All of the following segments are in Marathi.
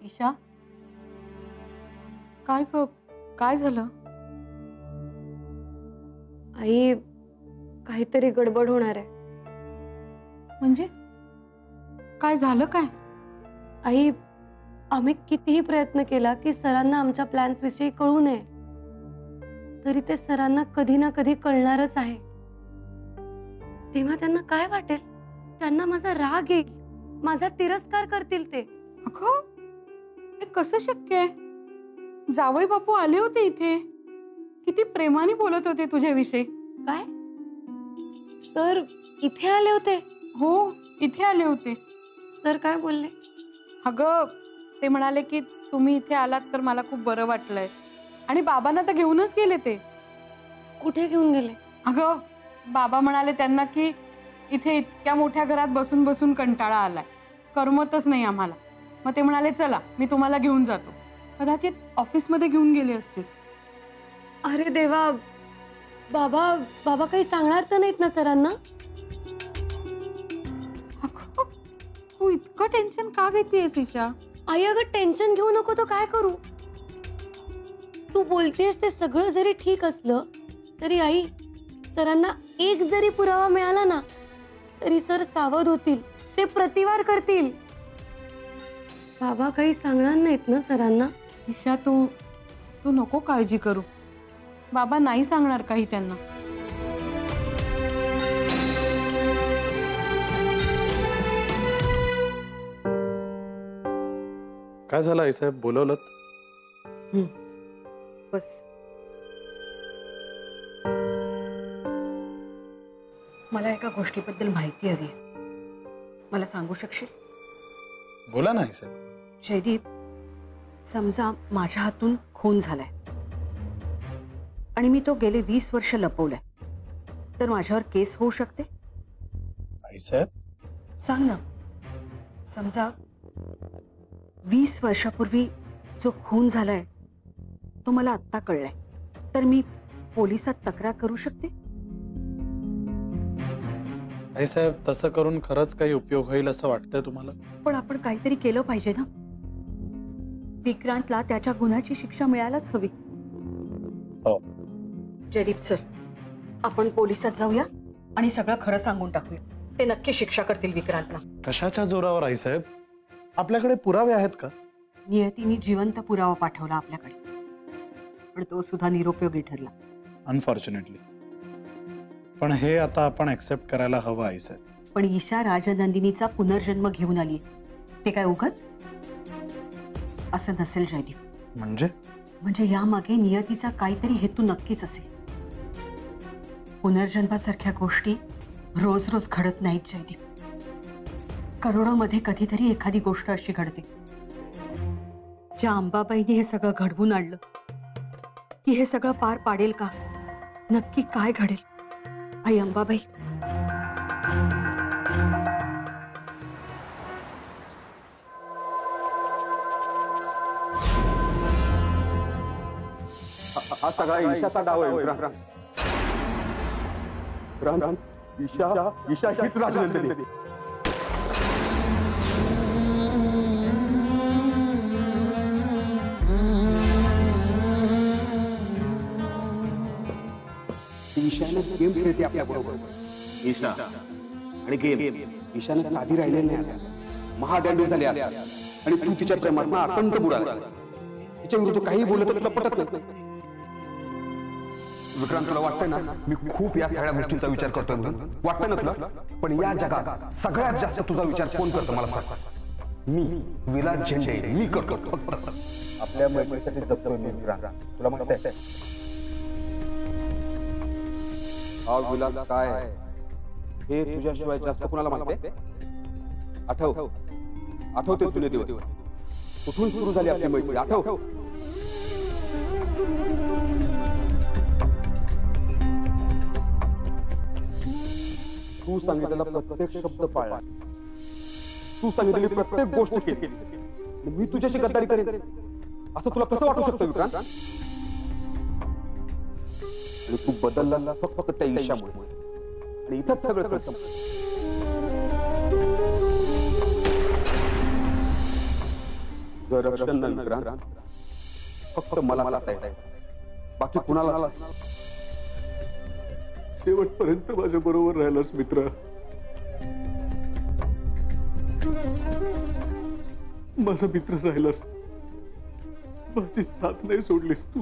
ईशा, काय झालं? आई, काहीतरी गडबड होणार आहे. म्हणजे काय झालं काय? आई, आम्ही कितीही प्रयत्न केला की सरांना आमच्या प्लॅन्स विषयी कळू नये, तरी ते सरांना कधी ना कधी कळणारच आहे. तेव्हा त्यांना काय वाटेल? त्यांना माझा राग येईल, माझा तिरस्कार करतील ते. अगं, हे कसं शक्य आहे? जावई बापू आले होते इथे, किती प्रेमाने बोलत होते तुझ्याविषयी. काय? सर इथे आले होते? हो, इथे आले होते. सर काय बोलले? अगं, ते म्हणाले की तुम्ही इथे आलात तर मला खूप बरं वाटलंय, आणि बाबांना तर घेऊनच गेले ते. कुठे घेऊन गेले? अगं, बाबा म्हणाले त्यांना की इथे इतक्या मोठ्या घरात बसून बसून कंटाळा आलाय, करमतच नाही आम्हाला. मग ते म्हणाले चला मी तुम्हाला घेऊन जातो. कदाचित ऑफिसमध्ये घेऊन गेले असतील. अरे देवा, बाबा काही सांगणार तर नाहीत ना सरांना? तू इतकं टेन्शन का घेतेस ईशा? आई, अगं टेन्शन घेऊ नको तर काय करू? तू बोलतेस ते सगळं जरी ठीक असलं तरी आई, सरांना एक जरी पुरावा मिळाला ना तरी सर सावध होतील, ते प्रतिवार करतील. बाबा काही सांगणार नाहीत ना सरांना? ईशा, तू नको काळजी करू. बाबा नाही सांगणार काही त्यांना. काय झालं आई साहेब, बोलवलं? बस. मला एका गोष्टीबद्दल माहिती हवी आहे. मला सांगू शकशील? बोला ना आई साहेब. जयदीप, समजा माझ्या हातून खून झालाय आणि मी तो गेले 20 वर्ष लपवलाय, तर माझ्यावर केस होऊ शकते? आई साहेब सांग ना. समजा 20 वर्षापूर्वी जो खून झालाय तो मला आत्ता कळलाय, तर मी पोलिसात तक्रार करू शकते? आई साहेब, तसं करून खरंच काही उपयोग होईल असं वाटतंय तुम्हाला? पण आपण काहीतरी केलं पाहिजे ना. विक्रांतला त्याच्या गुन्ह्याची शिक्षा मिळायलाच हवी. हो. जयदीप, चल आपण पोलिसात जाऊया आणि सगळं खरं सांगून टाकूया. ते नक्की शिक्षा करतील विक्रांतला. कशाच्या जोरावर आई साहेब? आपल्याकडे पुरावे आहेत का? नियतीने जिवंत पुरावा पाठवला आपल्याकडे, पण तो सुद्धा निरुपयोगी ठरला. अनफॉर्च्युनेटली. पण हे आता आपण ऍक्सेप्ट करायला हवं आई साहेब. पण ईशा राजनंदिनीचा पुनर्जन्म घेऊन आली, ते काय उगाच? असं नसेल जयदीप. म्हणजे यामागे नियतीचा काहीतरी हेतू नक्कीच असेल. पुनर्जन्मासारख्या गोष्टी रोज रोज घडत नाहीत जयदीप. करोडोमध्ये कधीतरी एखादी गोष्ट अशी घडते. ज्या अंबाबाईने हे सगळं घडवून आणलं, ती हे सगळं पार पाडेल का? नक्की काय घडेल? आई अंबाबाई, हा सगळा ईशाचा डाव आहे. विक्रांत, ईशा हीच राजनंदिनी. ईशाने गेम खेळते आपल्या बरोबर. ईशा आणि गेम, ईशाने साधी राहिलेली नाही आता. महाडंडी झाली आज, आणि तू तिच्या प्रेमात अखंड बुडाला. तिच्या विरुद्ध काही बोलत तुला पटत नाही. विक्रांत, तुला वाटतंय ना मी खूप या सगळ्या गोष्टींचा विचार करतोय म्हणून? वाटतंय ना तुला? पण या जगात सगळ्यात जास्त तुझा विचार कोण करतो मला सांग? मी, विलास झेंडे. मी करतो फक्त. आपल्या मैत्रीसाठी जगतोय मी विक्रांत, तुला माहिती आहे? हा विलास काय हे तुझ्याशिवाय जास्त कुणाला माहिती आहे? आठवते तुझे दिवस, कुठून सुरू झाली आपली मैत्री? आठव. तू सांगितलेला प्रत्येक शब्द पाळला, तू सांगितलेली प्रत्येक गोष्ट केली. मी तुझ्याशी गद्दारी करेन असं तुला कसं वाटू शकतं विक्रांत? आणि तू बदलला फक्त त्या ईशामुळे, आणि इथंच सगळं संपलं. तुझं रक्षण नाही विक्रांत, फक्त मला करता येत, बाकी कुणाला. शेवटपर्यंत माझ्या बरोबर राहिलास मित्र. माझा मित्र राहिलास, माझी साथ नाही सोडलीस तू.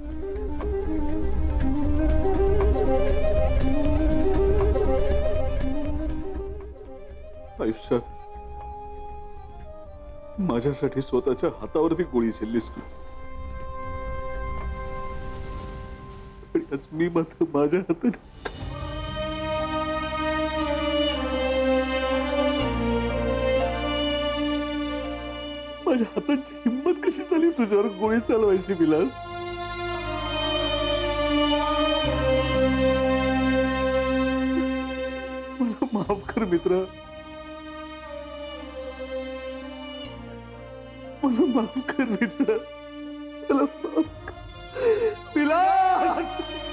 आयुष्यात माझ्यासाठी स्वतःच्या हातावरती गोळी झेललीस तू. आणि आज मी मात्र माझ्या हाताने माझ्या हाताची हिंमत कशी झाली तुझ्यावर गोळी चालवायची विलास? मला माफ कर मित्र, मला माफ कर मित्र, मला माफ कर विलास.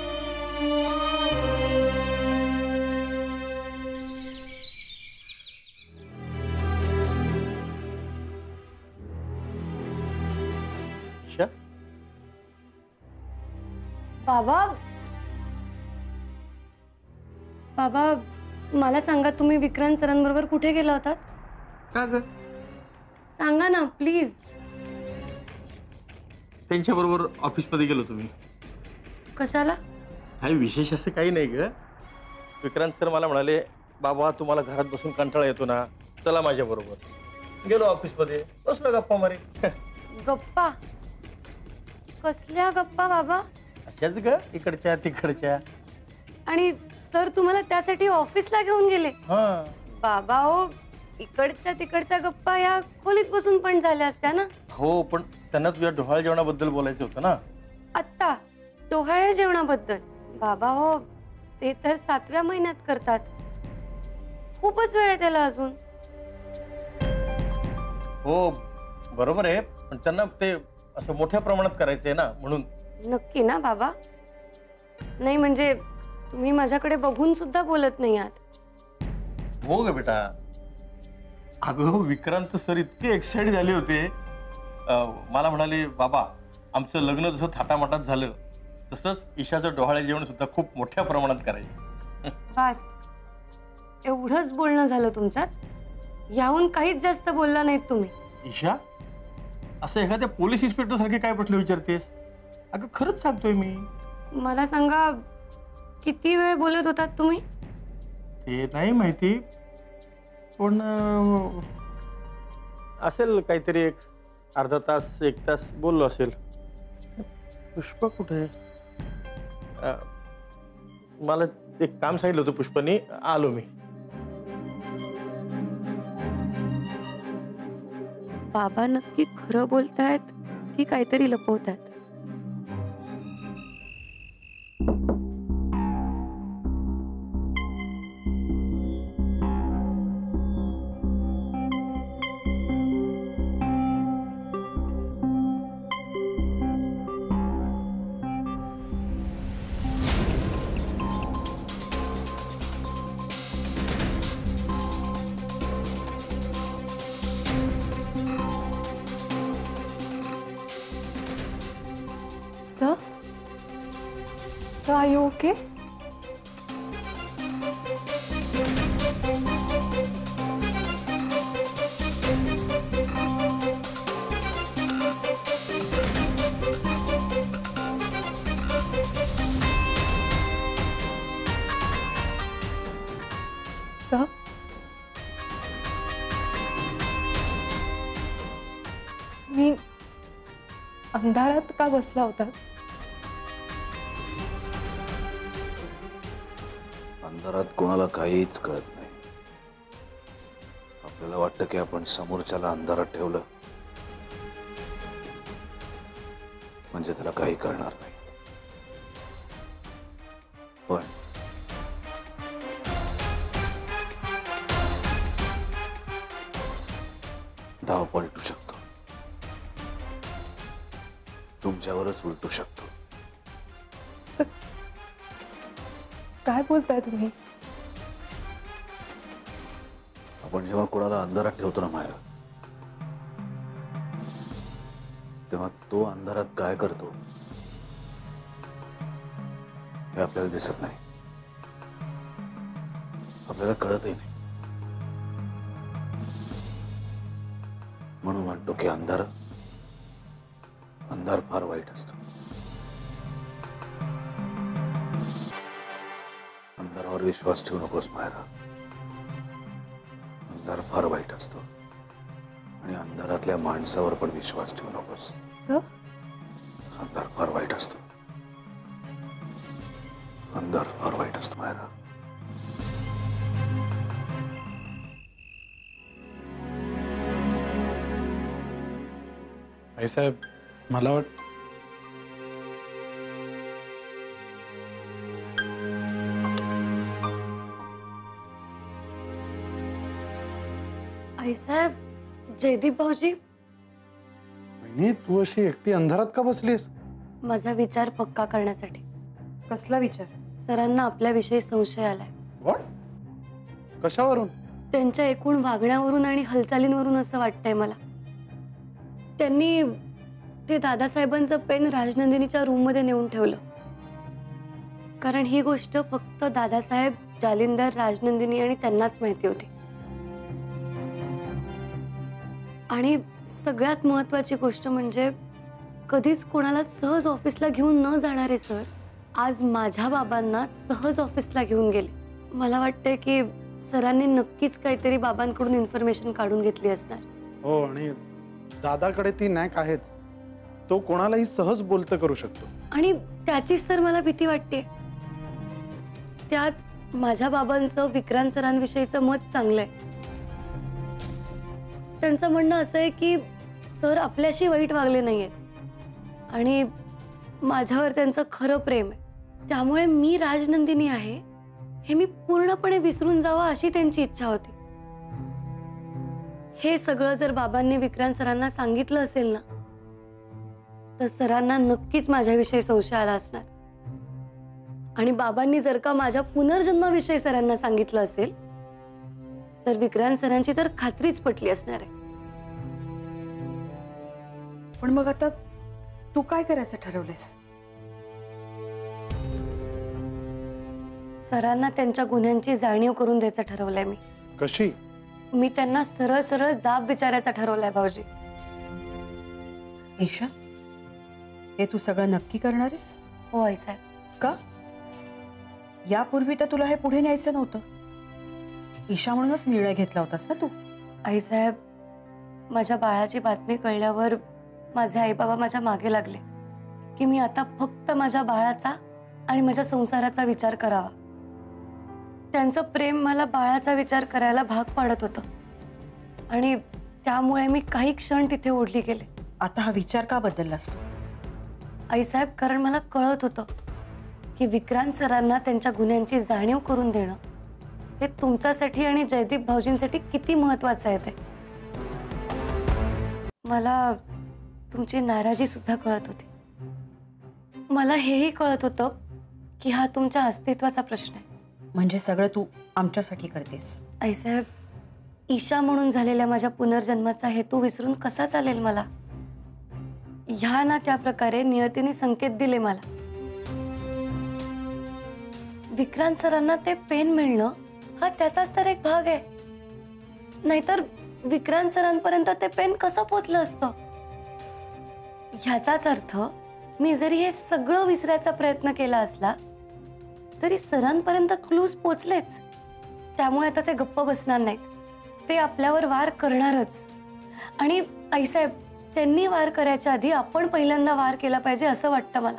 इशा, बाबा बाबा मला सांगा, तुम्ही विक्रांत सरांबरोबर कुठे गेला होतात? का ग? सांगा ना प्लीज. त्यांच्याबरोबर ऑफिसमध्ये गेलो तुम्ही. कशाला? काही विशेष असं काही नाही ग. विक्रांत सर मला म्हणाले, बाबा तुम्हाला घरात बसून कंटाळा येतो ना, चला माझ्या बरोबर. गेलो ऑफिसमध्ये, बसलो गप्पा मारे. गप्पा? कसल्या गप्पा बाबा? अशाच ग, इकडच्या तिकडच्या. आणि सर तुम्हाला त्यासाठी ऑफिसला घेऊन गेले? हा बाबा हो, इकडच्या तिकडच्या गप्पा या खोलीत बसून पण झाल्या असत्या ना. हो, पण त्यांना तुझ्या डोहाळ जेवणाबद्दल बोलायचं होतं ना. आत्ता डोहाळ्या जेवणाबद्दल? बाबा हो, ते तर 7व्या महिन्यात करतात, खूपच वेळ आहे त्याला अजून. हो बरोबर आहे, पण त्यांना ते असं मोठ्या प्रमाणात करायचंय ना, म्हणून. नक्की ना बाबा? नाही म्हणजे तुम्ही माझ्याकडे बघून सुद्धा बोलत नाही आहात. हो ग बेटा. अगं विक्रांत सर इतके एक्साइटेड झाले होते. मला म्हणाले, बाबा आमचं लग्न जसं थाटामाटात झालं तसंच ईशाचं डोहाळे जेवण सुद्धा खूप मोठ्या प्रमाणात करायचं. बस एवढंच बोलणं झालं तुमच्यात? याहून काहीच जास्त बोलला नाहीत तुम्ही. ईशा, असं एखाद्या पोलीस इन्स्पेक्टर सारखे काय प्रश्न विचारतेस? अगं खरंच सांगतोय मी. मला सांगा, किती वेळ बोलत होतात तुम्ही? ते नाही माहिती, पण असेल काहीतरी एक अर्धा तास 1 तास बोललो असेल. पुष्पा कुठे आहे? मला एक काम सांगितलं होतं पुष्पानी, आलो मी. बाबा नक्की खरं बोलतायत की काहीतरी लपवतायत? So are you okay? Sir? मी अंधारात का बसला होता? अंधारात कोणाला काहीच कळत नाही. आपल्याला वाटतं की आपण समोरच्याला अंधारात ठेवलं म्हणजे त्याला काही कळणार नाही, पण डाव पलटू शकतो, तुमच्यावरच उलटू शकतो. काय बोलताय तुम्ही? आपण जेव्हा कोणाला अंधारात ठेवतो ना माया, तेव्हा तो अंधारात काय करतो हे आपल्याला दिसत नाही, आपल्याला कळतही नाही. म्हणून म्हणतो की अंधार फार वाईट असतो. अंधारावर विश्वास ठेवू नकोस मायरा. अंधार फार वाईट असतो आणि अंधारातल्या माणसावर पण विश्वास ठेवू नकोस. अंधार फार वाईट असतो. अंधार फार वाईट असतो मायरा. आई साहेब, मला आई साहेब, जयदीप भाऊजी, वहिनी, तू अशी एकटी अंधारात का बसलीस? माझा विचार पक्का करण्यासाठी. कसला विचार? सरांना आपल्याविषयी संशय आलाय. व्हॉट? कशावरून? त्यांच्या एकूण वागण्यावरून आणि हालचालींवरून असं वाटतंय मला. त्यांनी ते दादासाहेबांचं पेन राजनंदिनीच्या रूम मध्ये नेऊन ठेवलं, कारण ही गोष्ट फक्त दादासाहेब, जालिंदर, राजनंदिनी आणि त्यांनाच माहिती होती. आणि सगळ्यात महत्वाची गोष्ट म्हणजे कधीच कोणाला सहज ऑफिसला घेऊन न जाणारे सर आज माझ्या बाबांना सहज ऑफिसला घेऊन गेले. मला वाटतंय की सरांनी नक्कीच काहीतरी बाबांकडून इन्फॉर्मेशन काढून घेतली असणार. हो, आणि दादाकडे ती नॅक आहेच. तो कोणालाही सहज बोलतं करू शकतो. आणि त्याचीच तर मला भीती वाटते. त्यात माझ्या बाबांचं विक्रांत सरांविषयीचं मत चांगलं आहे. त्यांचं म्हणणं असं आहे की सर आपल्याशी वाईट वागले नाहीयेत आणि माझ्यावर त्यांचं खरं प्रेम आहे. त्यामुळे मी राजनंदिनी आहे हे मी पूर्णपणे विसरून जावं अशी त्यांची इच्छा होती. हे सगळं जर बाबांनी विक्रांत सरांना सांगितलं असेल ना, तर सरांना नक्कीच माझ्याविषयी संशय आला असणार. आणि बाबांनी जर का माझ्या पुनर्जन्माविषयी सरांना सांगितलं असेल तर विक्रांत सरांची तर खात्रीच पटली असणार आहे. पण मग आता तू काय करायचं ठरवलेस? सरांना त्यांच्या गुन्ह्यांची जाणीव करून द्यायचं ठरवलंय मी. कशी? मी त्यांना सरळ सरळ जाब विचारायचा ठरवलाय भाऊजी. ईशा, हे तू सगळं नक्की करणार आहेस? हो आई साहेब. का? यापूर्वी तर तुला हे पुढे न्यायचं नव्हतं. ईशा म्हणूनच निर्णय घेतला होतास ना तू? आई साहेब, माझ्या बाळाची बातमी कळल्यावर माझे आई बाबा माझ्या मागे लागले की मी आता फक्त माझ्या बाळाचा आणि माझ्या संसाराचा विचार करावा. त्यांचं प्रेम मला बाळाचा विचार करायला भाग पाडत होतं आणि त्यामुळे मी काही क्षण तिथे ओढली गेले. आता हा विचार का बदललास तू? आई साहेब, कारण मला कळत होतं की विक्रांत सरांना त्यांच्या गुन्ह्यांची जाणीव करून देणं हे तुमच्यासाठी आणि जयदीप भाऊजींसाठी किती महत्वाचं आहे ते. मला तुमची नाराजी सुद्धा कळत होती. मला हेही कळत होतं की हा तुमच्या अस्तित्वाचा प्रश्न आहे. म्हणजे सगळं तू आमच्यासाठी करतेस? आई साहेब, ईशा म्हणून झालेल्या माझ्या पुनर्जन्माचा हेतू विसरून कसा चालेल मला? ह्या ना त्या प्रकारे नियतीने संकेत दिले मला. विक्रांत सरांना ते पेन मिळणं हा त्याचाच तर एक भाग आहे. नाहीतर विक्रांत सरांपर्यंत ते पेन कसं पोचलं असतं? ह्याचाच अर्थ मी जरी हे सगळं विसरायचा प्रयत्न केला असला तरी सरांपर्यंत क्लूज पोचलेच. त्यामुळे आता ते गप्प बसणार नाहीत. ते आपल्यावर वार करणारच. आणि आईसाहेब, त्यांनी वार करायच्या आधी आपण पहिल्यांदा वार केला पाहिजे असं वाटतं मला.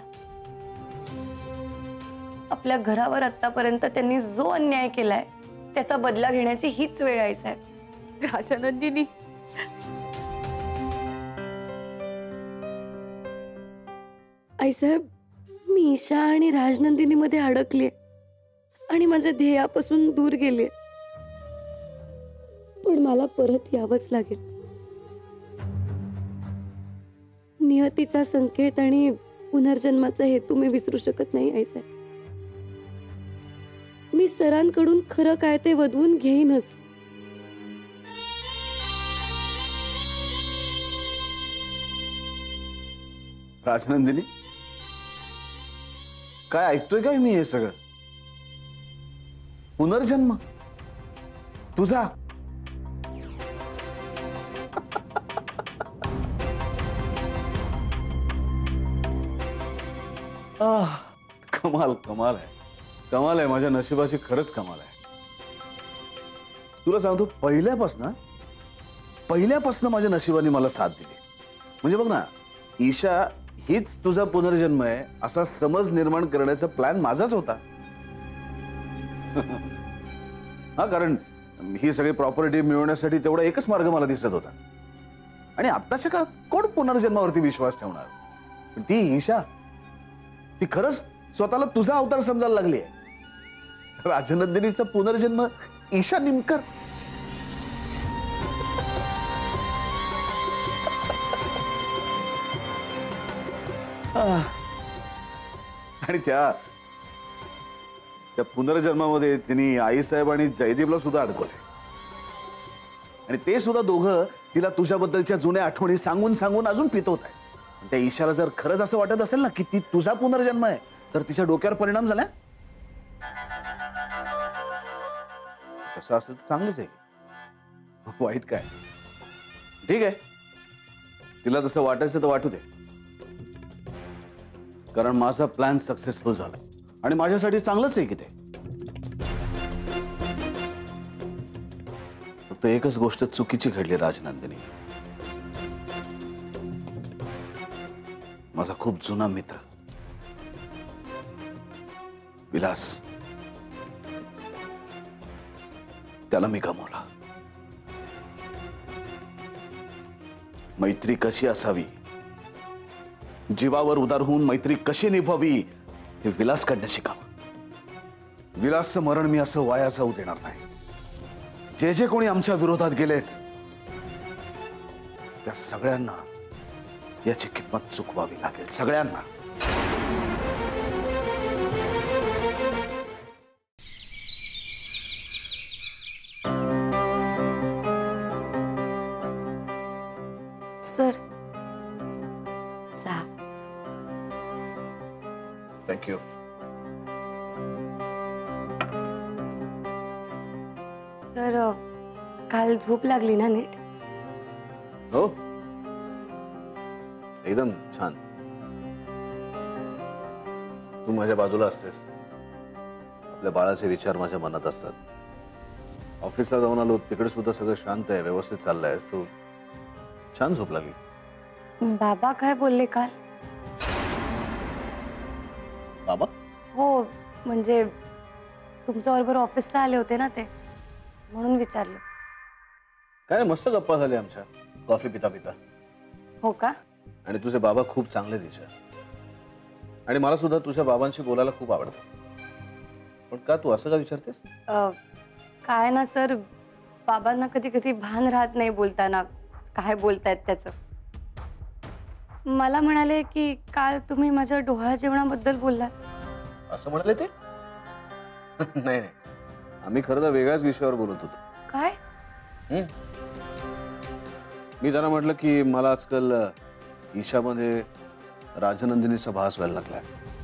आपल्या घरावर आतापर्यंत त्यांनी जो अन्याय केलाय त्याचा बदला घेण्याची हीच वेळ आहे साहेब. राजनंदिनी, आईसाहेब, मी ईशा आणि राजनंदिनी मध्ये अडकले आणि माझ्या ध्येयापासून दूर गेले. पण मला परत यावंच लागेल. नियतीचा संकेत आणि पुनर्जन्माचा हेतू मी विसरू शकत नाही आईसाहेब. मी सरांकडून खरं काय ते वधवून घेईनच. राजनंदिनी, काय ऐकतोय काय मी हे सगळं? पुनर्जन्म तुझा? कमाल कमाल आहे, कमाल आहे. माझ्या नशिबाची खरंच कमाल आहे. तुला सांगतो, पहिल्यापासनं माझ्या नशिबाने मला साथ दिली. म्हणजे बघ ना, ईशा हीच तुझा पुनर्जन्म आहे असा समज निर्माण करण्याचा प्लॅन माझाच होता. हा, कारण ही सगळी प्रॉपर्टी मिळवण्यासाठी तेवढा एकच मार्ग मला दिसत होता. आणि आत्ताच्या काळात कोण पुनर्जन्मावरती विश्वास ठेवणार? पण ती ईशा, ती खरंच स्वतःला तुझा अवतार समजायला लागली आहे. राजनंदिनीचा पुनर्जन्म ईशा निमकर. आणि त्या पुनर्जन्मामध्ये तिने आईसाहेब आणि जयदीपला सुद्धा अडकवले. आणि ते सुद्धा दोघं तिला तुझ्याबद्दलच्या जुन्या आठवणी सांगून सांगून अजून पितवत आहे. त्या ईशाला जर खरंच असं वाटत असेल ना की ती तुझा पुनर्जन्म आहे, तर तिच्या डोक्यावर परिणाम झाला. कसं असेल तर चांगलंच आहे, वाईट काय? ठीक आहे, तिला तसं वाटायचं तर वाटू दे. कारण माझा प्लॅन सक्सेसफुल झाला आणि माझ्यासाठी चांगलंच आहे की ते. फक्त एकच गोष्ट चुकीची घडली राजनंदिनी. माझा खूप जुना मित्र विलास, त्याला मी गमावला. मैत्री कशी असावी, जीवावर उदार होऊन मैत्री कशी निभावी, हे विलासकडनं शिकावं. विलासचं मरण मी असं वाया जाऊ देणार नाही. जे जे कोणी आमच्या विरोधात गेलेत त्या सगळ्यांना याची किंमत चुकवावी लागेल, सगळ्यांना. सर, जा. थँक्यू. सर, काल झोप लागली ना नीट? हो, एकदम छान. तू माझ्या बाजूला असतेस, आपल्या बाळाचे विचार माझ्या मनात असतात. ऑफिसला जाऊन आलो, तिकडे सुद्धा सगळं शांत आहे, व्यवस्थित चाललंय. सो छान झोप लागली. बाबा काय बोलले काल? बाबा? हो, म्हणजे तुमच्या बरोबर ऑफिसला आले होते ना ते, म्हणून विचारलं. काय नाही, मस्त गप्पा झाल्या आमच्या कॉफी पिता पिता. हो का? आणि तुझे बाबा खूप चांगले दिसतात. आणि मला सुद्धा तुझ्या बाबांशी बोलायला खूप आवडतं. पण का तू असं का विचारतेस? काय ना सर, बाबांना कधी कधी भान राहत नाही बोलताना काय बोलतायत त्याचं. मला म्हणाले की काल तुम्ही माझ्या डोहाळ जेवणाबद्दल बोललात. असं म्हणाले ते? नाही नाही, आम्ही खरं तर वेगळ्याच विषयावर बोलत होतो. काय? मी त्यांना म्हटलं की मला आजकाल ईशामध्ये राजनंदिनीचा भास व्हायला लागलाय.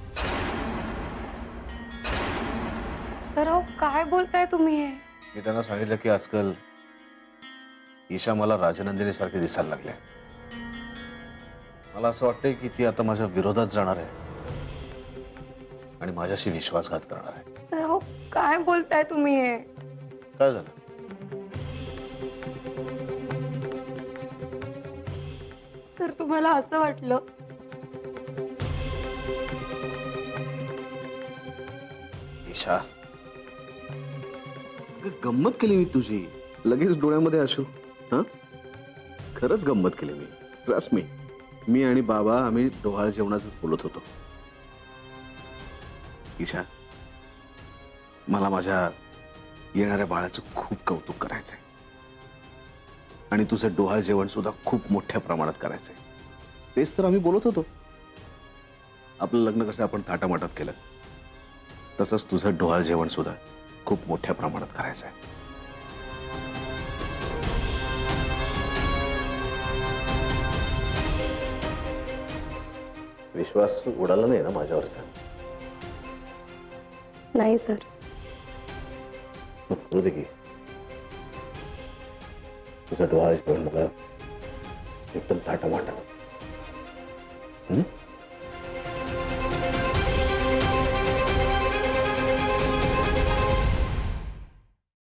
तर अहो, काय बोलताय तुम्ही? मी त्यांना सांगितलं की आजकाल ईशा मला राजनंदिनी सारखी दिसायला लागले. मला असं वाटतंय की ती आता माझ्या विरोधात जाणार आहे आणि माझ्याशी विश्वासघात करणार आहे. तर अहो, काय बोलताय तुम्ही? काय झालं? तर तुम्हाला असं वाटलं? ईशा, गंमत केली मी तुझी, लगेच डोळ्यामध्ये अश्रू. हा, खरंच गंमत केली मी. ट्रस्ट मी आणि बाबा आम्ही डोहाळ जेवणाचंच बोलत होतो. ईशा, मला माझ्या येणाऱ्या बाळाचं खूप कौतुक करायचंय आणि तुझं डोहाळ जेवण सुद्धा खूप मोठ्या प्रमाणात करायचंय. तेच तर आम्ही बोलत होतो. आपलं लग्न कसं आपण थाटामाटात केलं, तसंच तुझं डोहाळ जेवण सुद्धा खूप मोठ्या प्रमाणात करायचंय. विश्वास उडाला नाही ना माझ्यावरचा? नाही सर. मग करू दे की. तुझं डोळा जेवण मला एकदम थाटामाटा.